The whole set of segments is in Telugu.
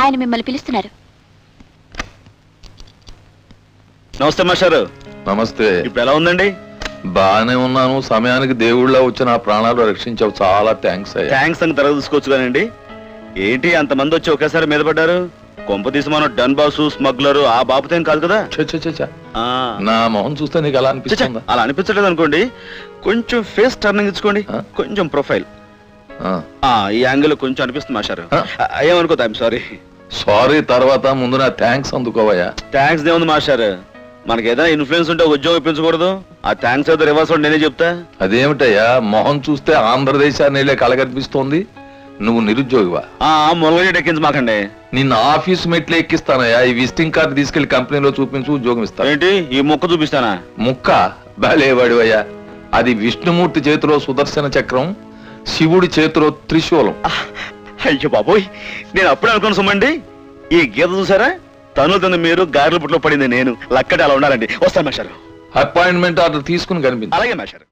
ఆయన మిమ్మల్ని పిలుస్తున్నారు. నమస్తే మాస్టారు. నమస్తే. ఇప్పుడు ఎలా ఉందండి? బాగానే ఉన్నాను. సమయానికి దేవుళ్ళ వచ్చి నా ప్రాణాలు రక్షించావు, చాలా థ్యాంక్స్. థ్యాంక్స్ అని తర్వాత చూసుకోవచ్చు కానండి. ఏంటి అంతమంది వచ్చి ఒకేసారి మీద పడ్డారు? కొంపతీసి మనం డన్ బాసు స్మగ్లరు ఆ బాబుతేం కాదు కదా? నా మొహం చూస్తే నీకు అలా అనిపిస్తుంది? అలా అనిపించలేదు అనుకోండి. కొంచెం ఫేస్ టర్నింగ్ ఇచ్చుకోండి, కొంచెం ప్రొఫైల్ ఈ యాంగిల్ కొంచెం అనిపిస్తుంది మాస్టారు. ఏమనుకో, ఐఎమ్ సారీ. సారీ తర్వాత ముందు నా థ్యాంక్స్ అందుకోవయ్యా. థ్యాంక్స్ ఏముంది మాస్టారు, మనకి ఏదైనా ఇన్ఫ్లుయెన్స్ ఉంటే ఉద్యోగం ఇప్పించకూడదు. ఆ థ్యాంక్స్ ఏదో రివర్స్ నేనే చెప్తా. అదేమిటయ్యా, మొహం చూస్తే ఆంధ్రదేశాన్ని కలగనిపిస్తోంది. నువ్వు నిరుద్యోగివా? మొలగ ఎక్కించి మాకండి. నిన్ను ఆఫీస్ మెట్లు ఎక్కిస్తానయ్యా. ఈ విజిటింగ్ కార్డు తీసుకెళ్లి కంపెనీలో చూపించు, ఉద్యోగం ఇస్తా. ఏంటి ఈ ముక్క చూపిస్తానా? ముక్క బాలేవాడివయ్యా. అది విష్ణుమూర్తి చేతిలో సుదర్శన చక్రం, శివుడి చేతిలో త్రిశూలం. అయ్యో బాబోయ్, నేను అప్పుడే అనుకుని సుమండి. ఈ గీత చూసారా? తను మీరు గారెల పుట్లో పడింది నేను. లక్కటి అలా ఉండాలండి. వస్తాను మాస్టారు. అపాయింట్మెంట్ ఆర్డర్ తీసుకుని కనిపించు. అలాగే మాస్టారు.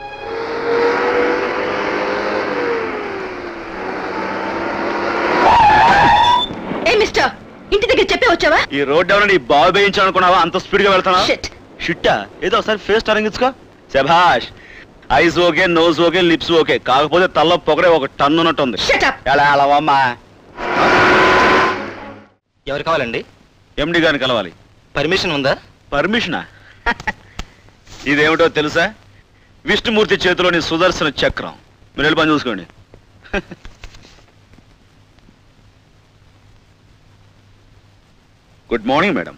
ఇంటి దగ్గర చెప్పే వచ్చావా? ఈ రోడ్ ఎవరైనా ఈ బాల్ వేయించాలనుకున్నావా? అంత స్పీడ్ గా వెళ్తానా? షిట్టా ఏదో ఒకసారి ఫేస్ టర్నింగ్ శభాష్. Eyes okay, nose okay, lips okay, కాకపోతే తల్ల పొగరే ఒక టన్ను ఉన్నట్టుంది. అమ్మా, ఎవరు కావాలండి? ఎండి గారిని కలవాలి. పర్మిషన్ ఉందా? పర్మిషనా? ఇదేమిటో తెలుసా? విష్ణుమూర్తి చేతిలోని సుదర్శన చక్రం. మీరు వెళ్ళి పని చూసుకోండి. Good morning madam.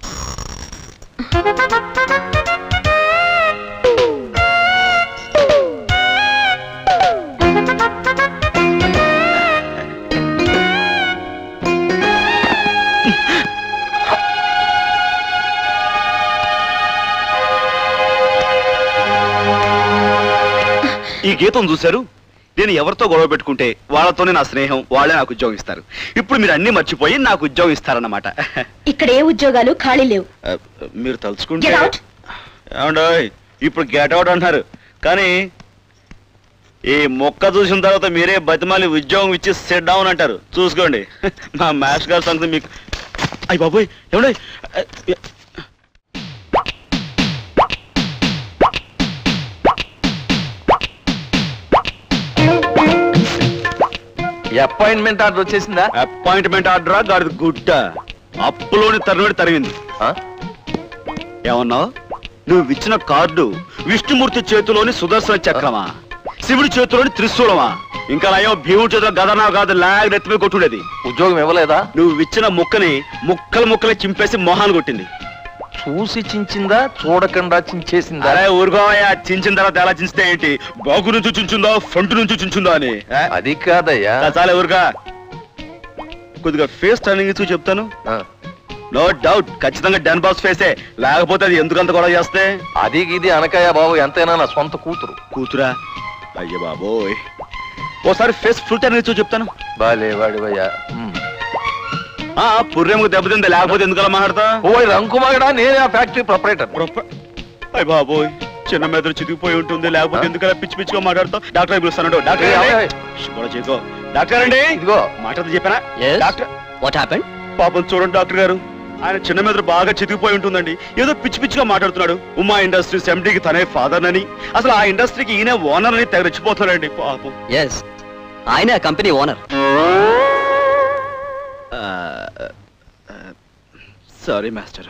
ఈ గీతం చూశారు? నేను ఎవరితో గొడవ పెట్టుకుంటే వాళ్ళతోనే నా స్నేహం, వాళ్ళే నాకు ఉద్యోగం ఇస్తారు. ఇప్పుడు మీరు అన్ని మర్చిపోయి నాకు ఉద్యోగం ఇస్తారన్నమాట. ఇక్కడ ఏ ఉద్యోగాలు ఖాళీ లేవు. మీరు తలుచుకుంటే ఇప్పుడు గెట్ అవుట్ అంటున్నారు, కానీ ఈ మొక్క చూసిన తర్వాత మీరే బతిమాలి ఉద్యోగం ఇచ్చి సెట్ డౌన్ అంటారు. చూసుకోండి. మా మ్యాథ్స్ గారి సంగతి మీకు. అయ్యి బాబోయ్, ఏమండి అపాయింట్మెంట్ ఆర్డర్ వచ్చేసిందా? అపాయింట్మెంట్ ఆర్డరా గాడి గుడ్డ? అప్పులోని తరుణుడి తరిగింది. ఏమన్నావు? నువ్వు ఇచ్చిన కార్డు విష్ణుమూర్తి చేతిలోని సుదర్శన చక్రమా, శివుడి చేతిలోని త్రిశూలమా? ఇంకా నయం భీముడి చేతిలో గదనా కాదు, లాగ్ నెత్తిమీ కొట్టుడేది. ఉద్యోగం ఇవ్వలేదా? నువ్వు ఇచ్చిన ముక్కని ముక్కలు ముక్కలే చింపేసి మొహాన్ని కొట్టింది. చూసి చించిందా, చూడకుండా చించేసిందా? అరే ఊరుకోవయ్యా, చించిన తర్వాత ఎలా చించితే ఏంటి? బాగు నుంచి చించుందో, ఫ్రంట్ నుంచి చించుందో అని. అది కాదయ్యా. చాలా ఊరుగా. కొద్దిగా ఫేస్ టర్నింగ్ ఇచ్చి చెప్తాను. నో డౌట్ ఖచ్చితంగా డన్ బాస్ ఫేసే, లేకపోతే అది ఎందుకంత గొడవ చేస్తే? అది ఇది అనకయ్యా బాబు, ఎంతైనా నా సొంత కూతురు. కూతురా? అయ్య బాబోయ్, ఓసారి ఫేస్ ఫుల్ టర్నింగ్ ఇచ్చి చెప్తాను. బాలేవాడివయ్యా. పుర్రెముకు దెబ్బతింది, లేకపోతే ఎందుకలా మాట్లాడతా? ఓయ్ రంకుమాగడా, నేనే ఆ ఫ్యాక్టరీ ప్రొపరేటర్. అయ్య బాబోయ్, చిన్న మెదడు చితికిపోయి ఉంటుంది, లేకపోతే ఎందుకలా పిచ్చి పిచ్చిగా మాట్లాడతావు? డాక్టర్ పిలుస్తాను. డాక్టర్ చేయకో. డాక్టర్ అండి, ఇదిగో మాట్లాడుతూ చెప్పానా? Doctor, what happened? పాపం చూడండి డాక్టర్ గారు, ఆయన చిన్న మెదడు బాగా చితికిపోయి ఉంటుందండి. ఏదో పిచ్చి పిచ్చిగా మాట్లాడుతున్నాడు. ఉమా ఇండస్ట్రీస్ ఎండీకి తనే ఫాదర్ అని, అసలు ఆ ఇండస్ట్రీకి ఈయన ఓనర్ అని తెగ రెచ్చిపోతున్నాడండి పాపం. ఎస్, ఆయన కంపెనీ ఓనర్. Sorry master.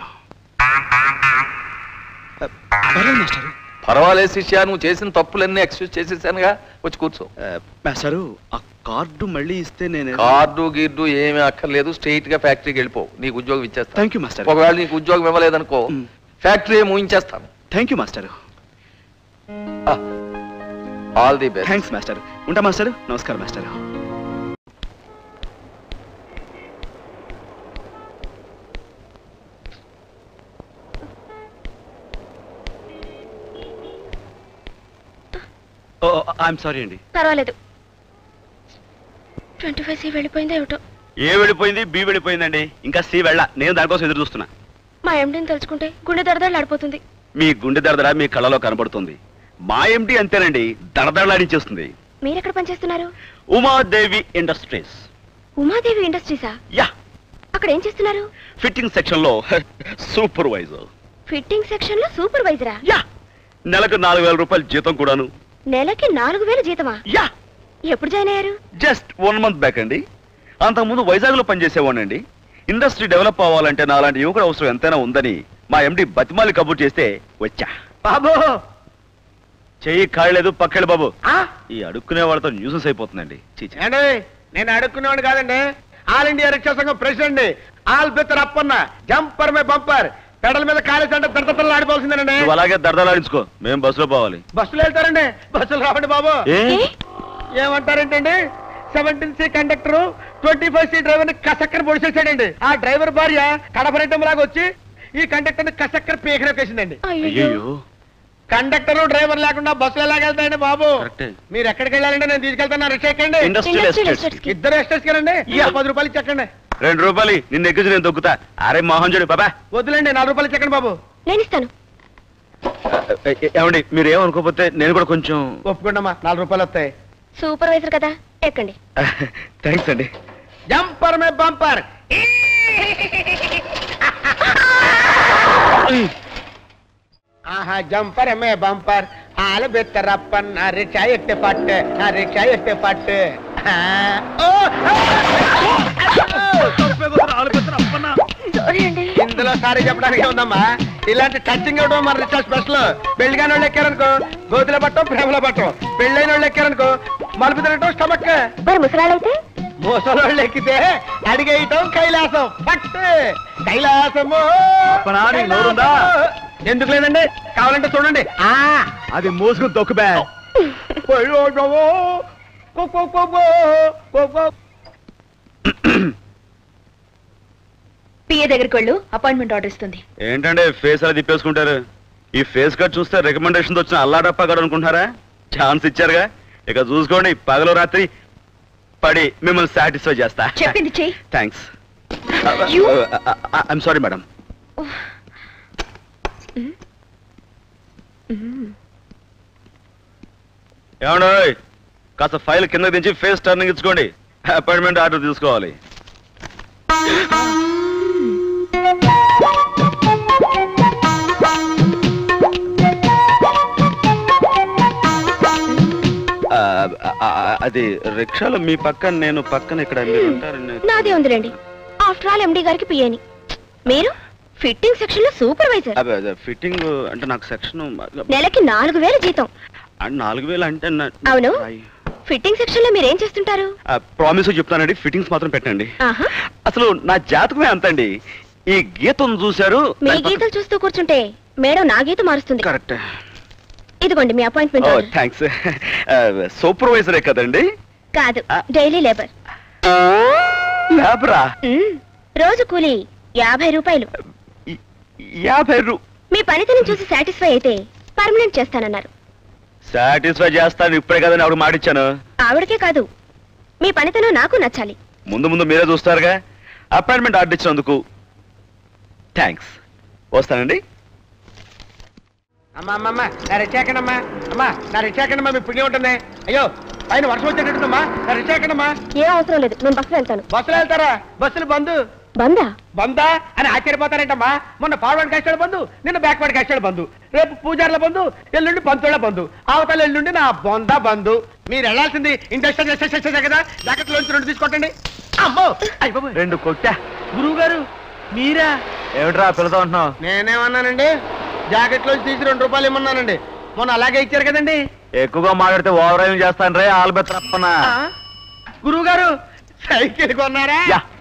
పర్వాలేదు శిష్య, నువ్వు చేసిన తప్పులన్నీ ఎక్స్క్యూజ్ చేసేసానుగా. వచ్చి కూర్చో. మాస్టారు, ఆ కార్డు మళ్ళీ ఇస్తే నేను. కార్డు గిర్డు ఏమీ అక్కర్లేదు, స్ట్రైట్ గా ఫ్యాక్టరీకి వెళ్ళిపో, నీకు ఉద్యోగం ఇచ్చేస్తాను. Thank you master. ఒకవేళ నీకు ఉద్యోగం ఇవ్వలేదనుకో, ఫ్యాక్టరీ మూయించేస్తాను. Thank you master. All the best. Thanks master. ఉంటా మాస్టర్. నమస్కారం మాస్టర్. ఐఎమ్ సారీ అండి. పర్వాలేదు. 25C వెళ్ళిపోయింది ఏమిటో. ఏ వెళ్ళిపోయింది? బి వెళ్ళిపోయిందండి. ఇంకా సి వెళ్ళ. నేను దానికోసం ఎదురు చూస్తున్నా. మా ఎండిని తలుచుకుంటే గుండె దడదడలాడిపోతుంది. మీ గుండె దడదడ మీ కళ్ళలో కనబడుతుంది. మా ఎండి అంతేనండి, దడదడలాడించేస్తుంది. మీరెక్కడ పనిచేస్తున్నారు? ఉమాదేవి ఇండస్ట్రీస్. ఉమాదేవి ఇండస్ట్రీసా? యా, అక్కడ ఏం చేస్తున్నారు? ఫిట్టింగ్ సెక్షన్ లో సూపర్వైజర్. ఫిట్టింగ్ సెక్షన్ లో సూపర్వైజరా? యా. నెలకు 4000 రూపాయలు జీతం కూడాను. నెలకి 4000 జీతమా? యా. ఎప్పుడు జాయిన్ అయ్యారు? జస్ట్ 1 month బ్యాక్ అండి. అంతకుముందు వైజాగ్ లో పనిచేసేవాడినండి. ఇండస్ట్రీ డెవలప్ అవ్వాలంటే నాలాంటి యువకుడు అవసరం ఎంతైనా ఉందని మా ఎండి బతిమాలి కబుర్ చేస్తే వచ్చా. బాబు చెయ్యి కాయలేదు పక్కడు బాబు. ఈ అడుక్కునే వాళ్ళతో న్యూసెన్స్ అయిపోతుందండి. అండి నేను అడుక్కునేవాడు కాదండి. ఆల్ ఇండియా రిక్షా సంఘం ప్రెసిడెంట్. ఆల్ బెత్తర్ అప్పన్న జంపర్ మే బంపర్. పెడల మీద కాలేజ్ అంటే దడతలు ఆడిపోవాల్సిందేనండి. నువ్వు అలాగే దడదలాడించుకో, మేము బస్సులో పోవాలి. బస్సులో వెళ్తారండి. బస్సులు రావండి బాబు. ఏమంటారేంటండి? 17C కండక్టర్ 25C డ్రైవర్ ని కసక్కర పొడిచేసాడండి. ఆ డ్రైవర్ భార్య కడపరెడ్డం లాగా వచ్చి ఈ కండక్టర్ ని కసక్కర పీకరేసిందండి. అయ్యో. కండక్టర్ డ్రైవర్ లేకుండా బస్సులు ఎలాగెళ్తాయండి బాబు? మీరు ఎక్కడికి వెళ్ళాలంటే నేను తీసుకెళ్తాను. రిక్షా ఎక్కండి. ఇద్దరు ఎస్టేట్స్ కెళ్ళండి. 10 రూపాయలు చెక్కండి. 2 రూపాయలు నిన్ను ఎక్కించి నేను దొక్కుతా. అరే మోహన్ చూడు బాబా. వద్దులేండి, 4 రూపాయలు చెక్కండి బాబు. నేను ఇస్తాను. ఏమండి మీరు ఏమనుకోకపోతే నేను కూడా కొంచెం ఒప్పుకోండమ్మా. 4 రూపాయలు వస్తాయి. సూపర్వైజర్ కదా, ఎక్కండి. థ్యాంక్స్ అండి. జంపర్ మే బంపర్. ఆహా జంపర్ మే బంపర్. ఆలు బెత్తరప్పన్న రిక్షా ఎక్తే పట్టు. రిక్షా ఎక్తే పట్టు. ఇందులో సారీ చెప్పడానికి ఏముందమ్మా? ఇలాంటి టచింగ్ ఇవ్వడం మన రిక్షా స్పెషల్. పెళ్లిగాని వాళ్ళు ఎక్కారనుకో గోతులో పట్టం, ప్రేమలో పట్టం. పెళ్ళైన వాళ్ళు ఎక్కారనుకో మలుపు తినటం స్టమక్. మరి ముసలాళ్ళైతే? ముసలోళ్ళు ఎక్కితే అడిగేయటం కైలాసం. పట్టు కైలాసము. ఎందుకు లేదండి? కావాలంటే చూడండి. అది మోసుకుని తొక్కుబే. పిఏ దగ్గరికి వెళ్ళు, అపాయింట్మెంట్ ఆర్డర్ ఇస్తుంది. ఏంటంటే ఫేస్ అలా తిప్పేసుకుంటారు? ఈ ఫేస్ కట్ చూస్తే రికమెండేషన్ వచ్చిన అల్లాడప్ప గడు అనుకుంటారా? ఛాన్స్ ఇచ్చారుగా, ఇక చూసుకోండి. పగలు రాత్రి పడి మిమ్మల్ని సాటిస్ఫై చేస్తా. చెప్పింది చెయ్యి. థ్యాంక్స్. I'm sorry madam. ఏమండో కాస్త ఫైల్ కింద దించి ఫేస్ టర్నింగ్ ఇచ్చుకోండి. అపాయింట్మెంట్ ఆర్డర్ తీసుకోవాలి. అది రిక్షాలో మీ పక్కన నేను పక్కన ఇక్కడ మీరు ఉంటారు. నాదే ఉందిలేండి. ఆఫ్టర్ ఆల్ ఎండి గారికి పిఏని. మీరు ఫిట్టింగ్ సెక్షన్ లో సూపర్వైజర్. ఫిట్టింగ్ అంటే నాకు సెక్షన్ నెలకి 4000 జీతం. 4000 అంటే అవును. ఫిట్టింగ్ సెక్షన్ లో మీరు ఏం చేస్తుంటారు? ప్రామిస్ చెప్తానండి, ఫిట్టింగ్స్ మాత్రం పెట్టండి. అసలు నా జాతకమే అంతండి. ఈ గీతం చూశారు. మీ గీతలు చూస్తూ కూర్చుంటే మేడం నా గీత మారుస్తుంది. కరెక్ట్. ఇదిగోండి మీ అపాయింట్మెంట్. థ్యాంక్స్. సూపర్వైజరే కదండి? కాదు, డైలీ లేబర్. లేబరా? రోజు కూలీ 50 రూపాయలు. 50 మీ పనితనం చూసి సాటిస్ఫై అయితే పర్మనెంట్ చేస్తానన్నారు. సాటిస్ఫై చేస్తాను ఇప్పుడే కదండి ఆవిడ మాటిచ్చాను. ఆవిడకే కాదు, మీ పనితనం నాకు నచ్చాలి. ముందు ముందు మీరే చూస్తారుగా. అపాయింట్మెంట్ ఆర్డర్ ఇచ్చినందుకు థ్యాంక్స్. వస్తానండి. అమ్మా అమ్మమ్మ నా రిక్షాకండమ్మా. అమ్మా నా రిక్షాకండమ్మా. మీ పుణ్యం ఉంటుంది. అయ్యో పైన వర్షం వచ్చేటట్టుమ్మా. నా రిక్షాకండమ్మా. ఏం అవసరం లేదు, నేను బస్సులో వెళ్తాను. బస్సులో వెళ్తారా? బస్సులు బంద్. బందా? బందా అని ఆశ్చర్యపోతారేంటమ్మా? మొన్న ఫార్వర్డ్ కష్టాడు బంధు, నిన్న బ్యాక్వర్డ్ కష్టాడు బంధు, రేపు పూజార్ల బంధు, ఎల్లుండి పంతుల బంధు, అవతల ఎల్లుండి నా బొంద బంధు. మీరు వెళ్ళాల్సింది ఇండస్ట్రియల్ కదా. జాకెట్లోంచి 2 తీసుకోండి. అమ్మో 2 కొట్టా. గురువు గారు మీరా? ఏమిట్రా పిల్లతో ఉంటున్నావు? నేనేమన్నానండి? జాకెట్లోంచి తీసి 2 రూపాయలు ఇమ్మన్నానండి. మొన్న అలాగే ఇచ్చారు కదండి. ఎక్కువగా మాట్లాడితే ఓవర్ రైవింగ్ చేస్తాను రే. ఆల్బెత్తరప్పనా. గురువు గారు సైకిల్ కొన్నారా?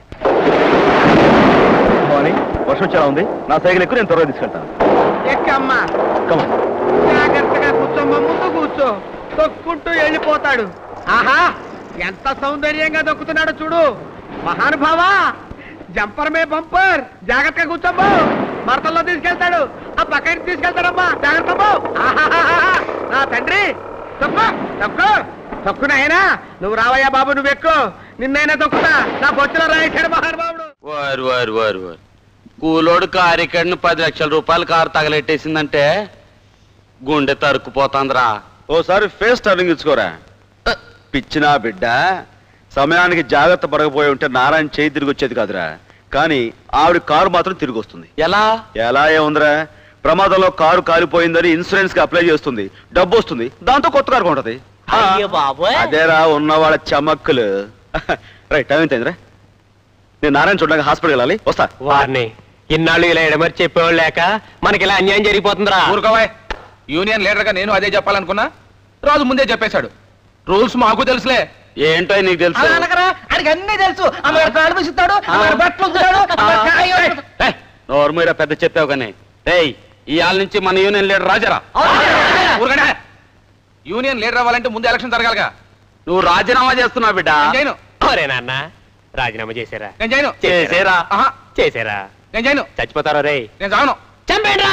వర్షం వచ్చేలా ఉంది. నా సైకిల్ ఎక్కువ నేను త్వరగా తీసుకెళ్తాను. ఎక్కమ్మా. జాగ్రత్తగా కూర్చోమ్మా. ముందు కూర్చో. తొక్కుంటూ వెళ్ళిపోతాడు. ఆహా ఎంత సౌందర్యంగా దొక్కుతున్నాడో చూడు. మహానుభావా జంపర్ మే బంపర్. జాగ్రత్తగా కూర్చోమ్మా. మరతల్లో తీసుకెళ్తాడు. ఆ పక్కకి తీసుకెళ్తాడమ్మా. జాగ్రత్త. నా తండ్రి తొక్కు తొక్కు తొక్కు నాయనా. నువ్వు రావయ్యా బాబు, నువ్వు ఎక్కువ. నిన్నైనా తొక్కుతా. నా బొచ్చులో రాయించాడు మహానుభావుడు. వారు వారు వారు వారు కూలోడు కారు ఇక్కడిని 10 లక్షల రూపాయలు కారు తగలెట్టేసిందంటే గుండె తరుక్కుపోతాందిరా. ఓసారి ఫేస్ టర్నింగ్ ఇచ్చుకోరా. పిచ్చినా బిడ్డ. సమయానికి జాగ్రత్త పడకపోయి ఉంటే నారాయణ చేయి తిరిగి వచ్చేది కాదురా. కానీ ఆవిడ కారు మాత్రం తిరిగి వస్తుంది. ఎలా ఏముందిరా, ప్రమాదంలో కారు కాలిపోయిందని ఇన్సూరెన్స్ కి అప్లై చేస్తుంది, డబ్బు వస్తుంది, దాంతో కొత్త కారు కొంటది. అదేరా ఉన్న వాళ్ళ చమక్కులు. Right, time ఎంతైందిరా? నేను నారాయణ చూడడానికి హాస్పిటల్ వెళ్ళాలి, వస్తా. వారిని ఇన్నాళ్ళు ఇలా ఎడమరి చెప్పేవాళ్ళు లేక మనకి ఇలా అన్యాయం జరిగిపోతుందిరా. ఊరుకోవాయ్, యూనియన్ లీడర్ గా నేను అదే చెప్పాలనుకున్నా, రాజు ముందే చెప్పేశాడు. రూల్స్ మాకు తెలుసులే. ఏంటో నీకు తెలుసు? అన్ని తెలుసు. నోర్మీరా పెద్ద చెప్పావు కానీ. రేయ్, ఈ ఆళ్ళ నుంచి మన యూనియన్ లీడర్ రాజారా. ఊరుగనే, యూనియన్ లీడర్ అవ్వాలంటే ముందు ఎలక్షన్ జరగాలిగా. నువ్వు రాజీనామా చేస్తున్నావు బిడ్డ. నేను అరే నాన్న, రాజీనామా చేశారా? నేను చేయను. చేసేరా? చేశారా? నేను చేయను. చచ్చిపోతారా రే? నేను చావను. చంపేండ్రా.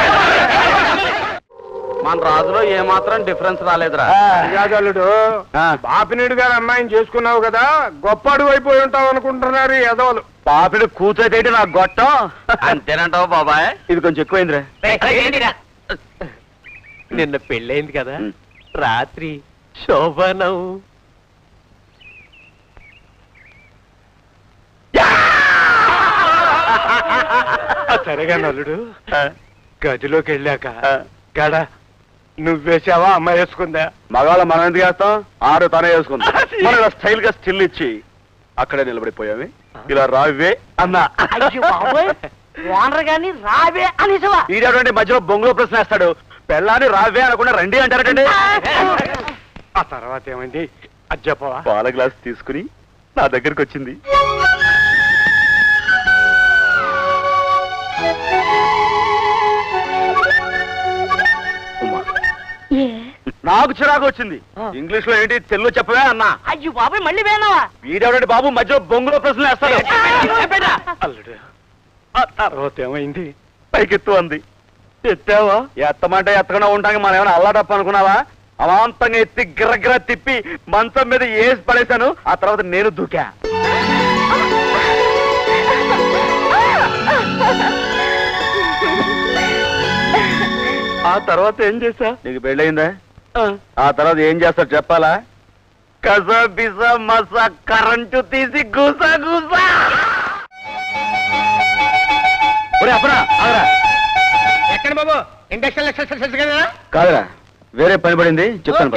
మన రాజులో ఏమాత్రం డిఫరెన్స్ రాలేదురా. రాజాలుడు, బాపినీడు గారు అమ్మాయిని చేసుకున్నావు కదా, గొప్ప అడుగు అయిపోయి ఉంటావు అనుకుంటున్నారు ఈ ఎదవలు. పాపిడి కూతురైతే నాకు గొట్టం. అంతేనంటావు బాబాయ్? ఇది కొంచెం ఎక్కువైందిరా. నిన్న పెళ్ళైంది కదా, రాత్రి శోభనం. సరేగా నల్లుడు, గదిలోకి వెళ్ళాక గడ నువ్వేసావా అమ్మాయి వేసుకుందా? మగాళ్ళ మనం ఎందుకు వేస్తాం, ఆరు తనే వేసుకుందాం. మనం ఇలా స్టైల్ గా స్టిల్ ఇచ్చి అక్కడే నిలబడిపోయావి. ఇలా రావే అన్నా ఓనర్ గాని రావే అనేసవా? ఈడేటువంటి మధ్యలో బొంగులో ప్రశ్న వేస్తాడు. పెళ్ళాన్ని రావే అనకుండా రండి అంటారటండి. ఆ తర్వాత ఏమైంది అది చెప్పవా? పాల గ్లాస్ తీసుకుని నా దగ్గరికి వచ్చింది. నాకు చిరాకు వచ్చింది. ఇంగ్లీష్ లో ఏంటి, తెలుగు చెప్పవే అన్నా. అయ్యో బాబాయ్, మళ్ళీ వేనావా? వీడెవడండి బాబు మధ్యలో బొంగులో ప్రశ్నలు వేస్తాడు. అల్లుడు, ఆ తర్వాత ఏమైంది? పైకెత్తు అంది. ఎత్తావా? ఎత్తమంటే ఎత్తకుండా ఉంటానికి మనం ఏమైనా అల్లాటప్ప అనుకున్నావా? అమాంతంగా ఎత్తి గిర్రగిర్ర తిప్పి మంచం మీద వేసి పడేశాను. ఆ తర్వాత నేను దూకా. ఆ తర్వాత ఏం చేశా? నీకు పెళ్ళయిందా? ఆ తర్వాత ఏం చేస్తాడు చెప్పాలా? కస బిస మస కరెంటు తీసి గుసా గుసా. ఎక్కడ బాబు? ఇండక్షన్ కదా? కాదురా, వేరే పని పడింది, చెప్తాను.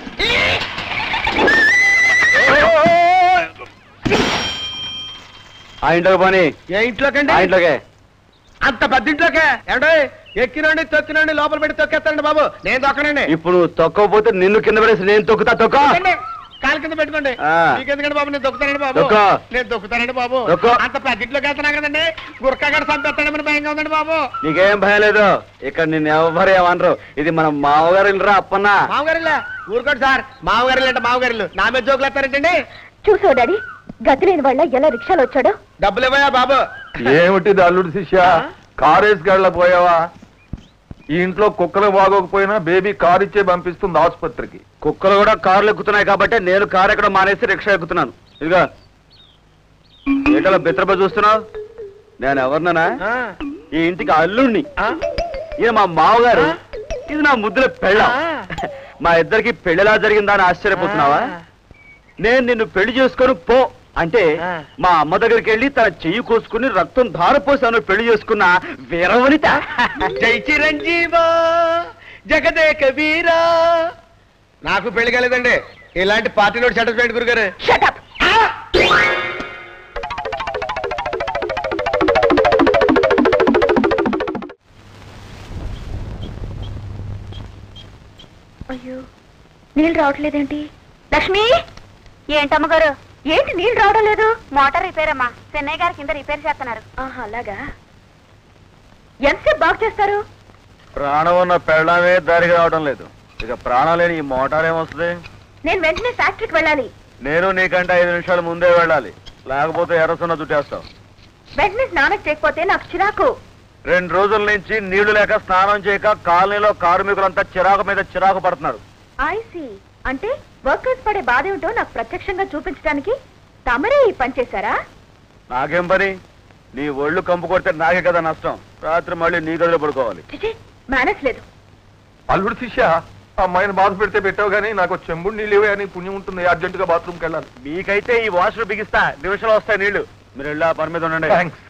ఆ ఇంట్లోకి పని. ఏ ఇంట్లోకండి? ఆ ఇంట్లోకే. అంత పెద్ద ఇంట్లోకే? ఏమంటే ఎక్కినండి తొక్కినండి లోపల పెట్టి తొక్కేస్తానండి బాబు. నేను తొక్కనండి. ఇప్పుడు నువ్వు తొక్కకపోతే నిన్ను కింద పడేసి నేను తొక్కుతా. తొక్క కాలు కింద పెట్టుకోండి. మీకెందుకండి బాబు? నేను దొక్కుతానండి బాబు. నేను దొక్కుతానండి బాబు. అంత పెద్ద ఇంట్లోకి వెళ్తున్నా కదండి, గురకాగడ చంపేస్తాడమని భయంగా ఉందండి బాబు. నీకేం భయం లేదు, ఇక్కడ నిన్ను ఎవరు ఏమనరు. ఇది మన మామగారు ఇల్లురా అప్పన్న. మామగారిల్లా? ఊరుకోండి సార్, మామగారిల్లు అంటే మామగారిల్లు. నా మీద జోకులు వేస్తారంటండి. చూసావు డాడీ, గతి లేని వాళ్ళ ఎలా రిక్షాలో వచ్చాడు. డబ్బులు ఇవ్వయా బాబు? ఏమిటిది అల్లుడు శిష్య, కారేసి గళ్ళ పోయావా? ఈ ఇంట్లో కుక్కలు బాగోకపోయినా బేబీ కారు ఇచ్చే పంపిస్తుంది ఆసుపత్రికి. కుక్కలు కూడా కార్లు ఎక్కుతున్నాయి కాబట్టి నేను కారు ఎక్కడ మానేసి రిక్షా ఎక్కుతున్నాను. ఇదిగా ఏటలా బెత్తరపై చూస్తున్నావు? నేను ఎవరినన్నా? ఈ ఇంటికి అల్లుణ్ణి. ఈయన మా మామగారు, ఇది నా ముద్దుల పెళ్ళ. మా ఇద్దరికి పెళ్లిలా జరిగిందా అని ఆశ్చర్యపోతున్నావా? నేను నిన్ను పెళ్లి చేసుకొని పో అంటే మా అమ్మ దగ్గరికి వెళ్ళి తన చెయ్యి కోసుకుని రక్తం ధారపోసాను పెళ్లి చేసుకున్న వీరవనిత. జై చిరంజీవా జగదేక వీరా. నాకు పెళ్లి కాలేదండి, ఇలాంటి పార్టీలో సాటిస్ఫైడ్ గురుగారు. అయ్యో, నీళ్ళు రావట్లేదేంటి? లక్ష్మి! ఏంటమ్మగారు, ఏంటి నీళ్ళు రావడం లేదు? మోటార్ రిపేర్ అమ్మా, చెన్నై గారి కింద రిపేర్ చేస్తున్నారు. అలాగా? ఎంతసేపు బాగు చేస్తారు? ప్రాణం ఉన్న పెళ్ళమే దారికి రావడం లేదు, ఇక ప్రాణం లేని ఈ మోటార్ ఏమొస్తుంది? నేను వెంటనే ఫ్యాక్టరీకి వెళ్ళాలి. నేను నీకంటే 5 నిమిషాలు ముందే వెళ్ళాలి, లేకపోతే ఎర్రసున్న చుట్టేస్తావు. వెంటనే స్నానం చేయకపోతే నాకు చిరాకు. 2 రోజుల నుంచి నీళ్లు లేక స్నానం చేయక కాలనీలో కార్మికులంతా చిరాకు మీద చిరాకు పడుతున్నారు. ఐసీ, అంటే వర్కర్స్ పడే బాధ ఏమిటో నాకు ప్రత్యక్షంగా చూపించడానికి తమరే ఈ పని చేశారా? నాకేం పని? నీ ఒళ్ళు కంపు కొడితే నాకే కదా నష్టం. రాత్రి మళ్ళీ నీ గదిలో పడుకోవాలి. మేనేజ్ లేదు. అల్లుడు శిష్య, అమ్మాయిని బాధ పెడితే పెట్టావు గానీ నాకు చెంబుడు నీళ్ళు ఇవే అని పుణ్యం ఉంటుంది. అర్జెంటుగా బాత్రూమ్కి వెళ్ళాలి. మీకైతే ఈ వాషర్ బిగిస్తా, నిమిషంలో వస్తాయి నీళ్లు. మీరు వెళ్ళి ఆ పని మీద ఉండండి. థ్యాంక్స్.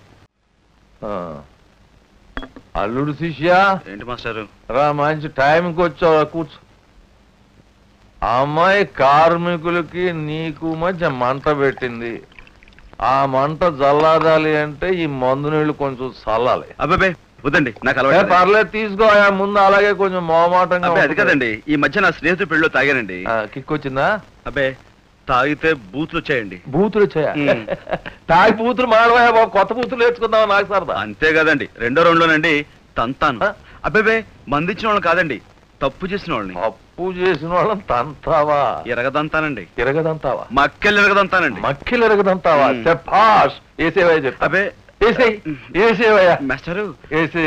అల్లుడు శిష్య ఏంటి మాస్టారు? రా, మంచి టైంకి వచ్చావు, కూర్చో. అమ్మాయి కార్మికులకి నీకు మధ్య మంట పెట్టింది. ఆ మంట జల్లాదాలి అంటే ఈ మందు నీళ్లు కొంచెం చల్లాలి. అబ్బాయి వద్దండి, నాకు అలవాటు. పర్లేదు, తీసుకో. ముందు అలాగే కొంచెం మోమాటంగా. అది కదండి, ఈ మధ్య నా స్నేహితుడు పెళ్ళిలో తాగానండి. కిక్ వచ్చిందా? అబ్బే తాగితే బూతులు వచ్చాయండి. బూతులు వచ్చాయా? తాగి బూతులు మాడవా బాబు, కొత్త బూతులు నేర్చుకుందాం నాకు సరదా. అంతే కదండి, రెండో రౌండ్లోనండి తంతాను. అబ్బాబే మందిచ్చిన వాళ్ళని కాదండి, తప్పు చేసిన వాళ్ళని. తప్పు చేసిన వాళ్ళని తంతావా? ఎరగదంతానండి. ఎరగదంతావా? మక్కెలు ఎరగదంతానండి. మక్కిలు ఎరగదంతావా? చెప్పాష్. ఏసేవయ్య చెప్పు. అబ్బే ఏసేవయ్యా మాస్టరు. ఏసే.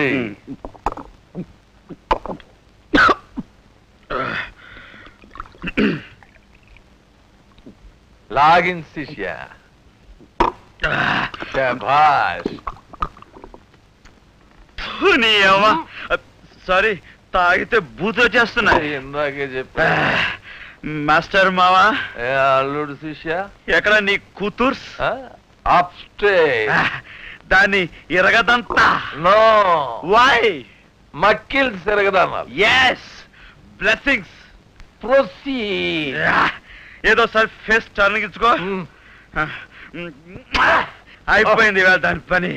లాగిన్ శిష్య. శభాష్. సారీ, తాగితే బూతులు చేస్తున్నాయి. ఇందాకే చెప్పా. మాస్టర్ మావా. అల్లుడు శిష్య. ఎక్కడ నీ కూతుర్స్? Up stage. దాన్ని ఎరగదంతా. నో. వై? మక్కిల్ ఎరగదన్నారు. ఎస్. బ్లెస్సింగ్స్. ప్రొసీడ్. ఏదో సార్ ఫేస్ టర్నింగ్ ఇచ్చుకో. అయిపోయింది ఇవాళ దాని పని.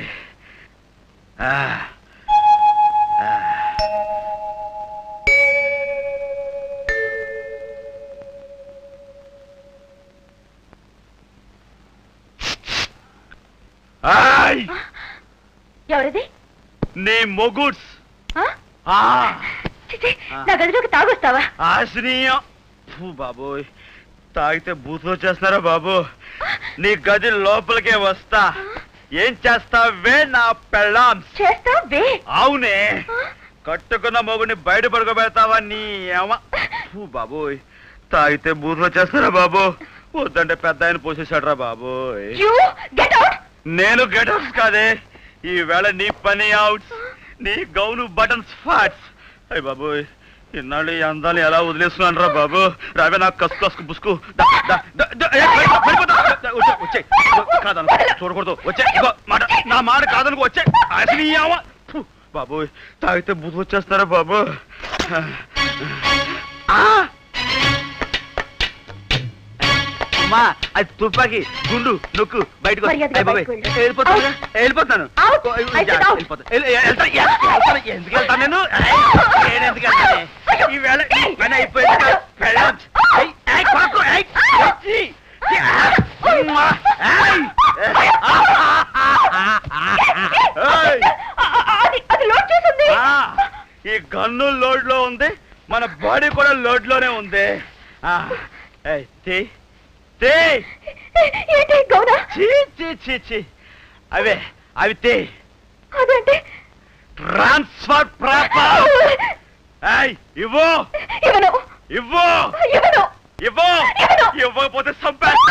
ఎవరిది? నీ మొగుడ్స్. నా గదిలోకి తాగొస్తావా? ఆశ్రయం. బాబోయ్, తాగితే బూతులు వచ్చేస్తున్నారా బాబు? నీ గది లోపలికే వస్తా. ఏం చేస్తావే నా పెళ్ళాం? చేస్తావే? అవునే, కట్టుకున్న మొగుడిని బయట పడుకోబెడతావా నీ ఏమ? బాబోయ్, తాగితే బూతులు వచ్చేస్తారా బాబు? వద్దంటే పెద్ద ఆయన పోసేసాడరా బాబోయ్. నేను గెటౌట్స్ కాదే, ఈవేళ నీ పని అవుట్స్. నీ గౌను బటన్స్ ఫాట్స్. అయ్య బాబోయ్, ఇన్నాళ్ళు ఈ అందాలు ఎలా వదిలేస్తున్నాను రా బాబు. రావే నాకు కసుకు కసుకు పుసుకు. వచ్చే కాదను, చూడకూడదు. వచ్చే మాట, నా మాట కాదనుకో. వచ్చే అసలు బాబోయ్, తాగితే బుద్ధి వచ్చేస్తారా బాబు? అమ్మా, అది తుపాకి, గుండు, నొక్కు, బయటకు వెళ్ళిపోతాను. ఎందుకు వెళ్తాను నేను? ఎందుకు వెళ్తాను? ఈవేళ పని అయిపోయింది. ఈ గన్ను లోడ్ లో ఉంది, మన బాడీ కూడా లోడ్ లోనే ఉంది. అవే అవి ట్రాన్స్ఫర్ ప్రాపర్. ఇవ్వు ఇవ్వు ఇవ్వు, ఇవ్వకపోతే సంపేస్తా.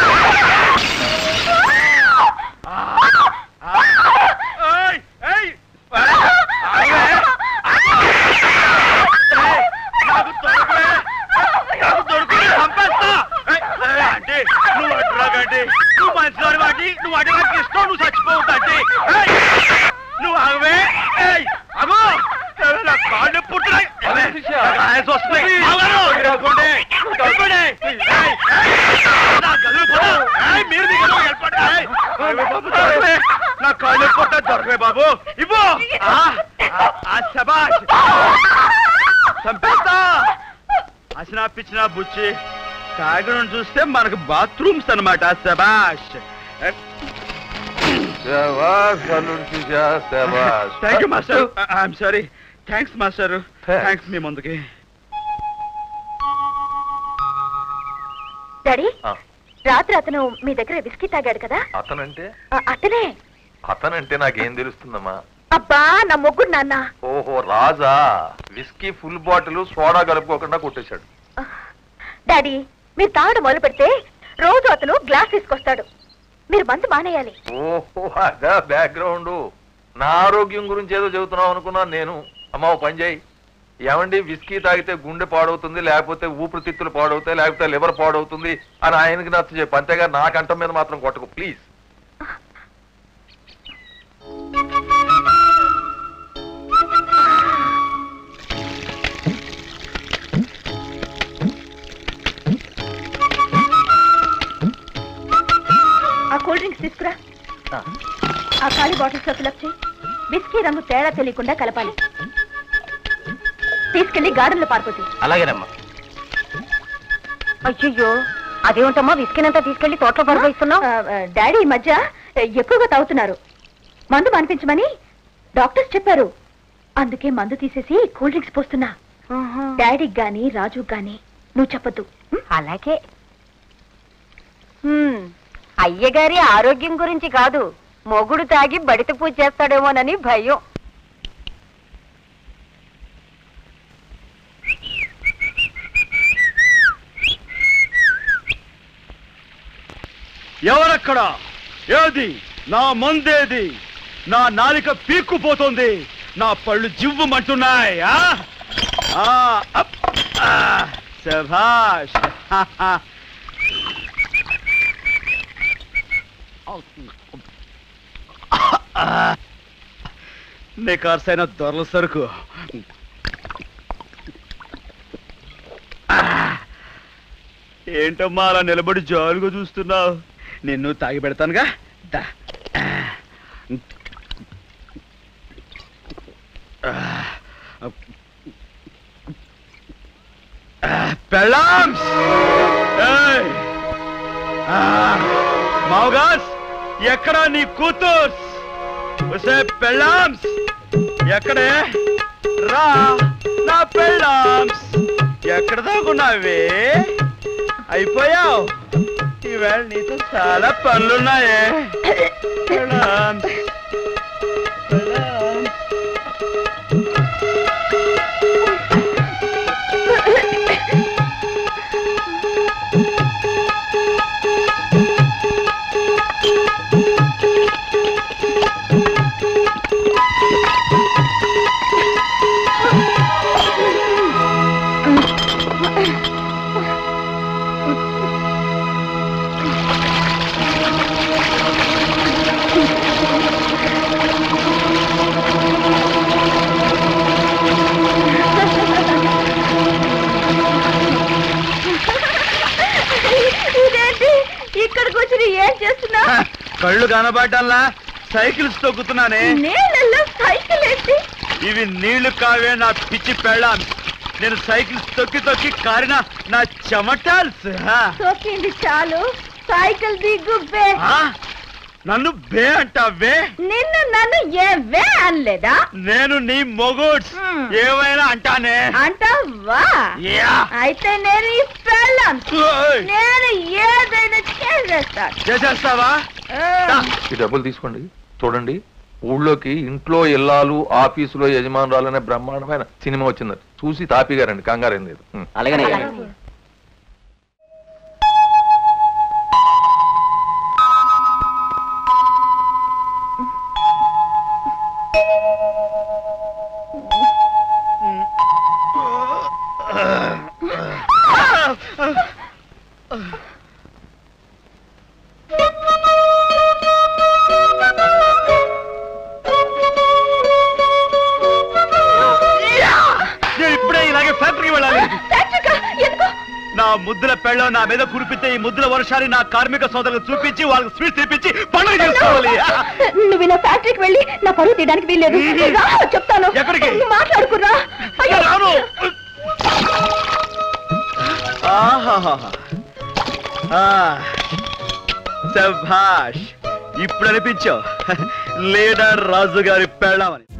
అంటే నువ్వు అడ్రాగండి, నువ్వు మంచిదాని వాటి, నువ్వు అడి నాకు ఇష్టం, నువ్వు చచ్చిపోవద్దంటే. నువ్వు ఆగవే. అగో నా కాళ్ళు పుట్టున్నాయి. నా కాళ్ళు పుట్ట దొరకవే బాబు. ఇవ్వు. శబాష్, చంపేస్తా. అసినా పిచ్చినా బుచ్చి, తాగడం చూస్తే మనకు బాత్రూమ్స్ అన్నమాట. శబాష్. Thank you master. I'm sorry. Thanks master. Thanks మీ ముందుకి. డాడీ, రాత్రి అతను మీ దగ్గర విస్కీ తాగాడు కదా? అతనంటే? అతనే. అతనంటే నాకేం తెలుస్తుందమ్మా? అబ్బా, నా మొగ్గుడు నాన్న. ఓహో, Raja. Whisky full bottle soda కలుపుకోకుండా కొట్టేశాడు. డాడీ, మీరు తాగడం మొదలు పెడితే రోజు అతను గ్లాస్ తీసుకొస్తాడు. మీరు మందు మానేయాలి. ఓహో, అదా బ్యాక్గ్రౌండ్. నా ఆరోగ్యం గురించి ఏదో చెబుతున్నావు అనుకున్నాను నేను. అమ్మ, ఓ పని చేయి. ఏమండి, విస్కీ తాగితే గుండె పాడవుతుంది, లేకపోతే ఊపిరితిత్తులు పాడవుతాయి, లేకపోతే లివర్ పాడవుతుంది అని ఆయనకి నచ్చ చెప్పు. అంతేగా నా కంఠం మీద మాత్రం కొట్టకు ప్లీజ్. డ్రింక్స్ తీసుకురా. ఆ ఖాళీ బాటిల్స్ లో ఫిలప్ చేయి. విస్కీ రంగు తేడా తెలియకుండా కలపాలి. తీసుకెళ్లి గార్డెన్ లో పారిపోతుంది. అలాగేనమ్మా. అయ్యో, అదేమిటమ్మా విస్కీనంతా తీసుకెళ్లి తోటలో పారిపోయిస్తున్నావు? డాడీ ఈ మధ్య ఎక్కువగా తాగుతున్నారు. మందు మానిపించమని డాక్టర్స్ చెప్పారు. అందుకే మందు తీసేసి కూల్ డ్రింక్స్ పోస్తున్నా. డాడీకి గాని రాజుకి గాని నువ్వు చెప్పద్దు. అలాగే. అయ్యగారి ఆరోగ్యం గురించి కాదు, మొగుడు తాగి బడిత పూజ చేస్తాడేమోనని భయం. ఎవరక్కడ? ఏది నా మందేది? నా నాలిక పీక్కుపోతుంది, నా పళ్ళు జివ్వుమంటున్నాయి. శభాష్. నికార్సైన దొరల సరుకు. ఏంటమ్మా అలా నిలబడి జాలుగా చూస్తున్నావు? నిన్ను తాగి పెడతానుగా. పెళ్ళాంస్, మావుగాస్, ఎక్కడా నీ కూతుర్స్? పెళ్ళాంస్ ఎక్కడే? రా నా పెళ్ళాంస్, ఎక్కడ దాకున్నావే? అయిపోయావు. ఈవేళ నీతో చాలా పనులున్నాయే. పెళ్ళాంస్, కళ్ళు కనబడ్డల్లా సైకిల్స్ తొక్కుతున్నానే. సైకిల్ ఇవి నీళ్లు కావే నా పిచ్చి పెళ్ళాం. నేను సైకిల్స్ తొక్కి తొక్కి కారిన నా చెమటాల్స్. తొక్కింది చాలు, సైకిల్ దిగ్గు. నన్ను బే అంటావే? నిన్ను నన్ను ఏవే అనలేదా? నేను నీ మొగుడ్స్ ఏమైనా అంటానే. అంటావా? అయితే నేను ఈ పెళ్ళాం, నేను ఏదైనా చేసేస్తావా? ఈ డబ్బులు తీసుకోండి. చూడండి, ఊళ్ళోకి ఇంట్లో ఇల్లాలు ఆఫీసులో యజమానురాలు అనే బ్రహ్మాండమైన సినిమా వచ్చింది. చూసి తాపిగారండి, కంగారేం లేదు. అలాగే. ఇప్పుడే ఇలాగే ఫ్యాక్టరీకి వెళ్ళాలి. నా ముద్దుల పెళ్ళం నా మీద కురిపితే ఈ ముద్దుల వర్షాన్ని నా కార్మిక సోదరులకు చూపించి వాళ్ళకి స్వీట్ తెప్పించి పండుగ చేసుకోవాలి. నువ్వు నా ఫ్యాక్టరీకి వెళ్ళి నా పరువు తీయడానికి వీల్లేదు. చెప్తాను. ఎక్కడికి? మాట్లాడుకురా. శభాష్, ఇప్పుడు అనిపించావు లీడర్ రాజు గారి పెళ్ళమని.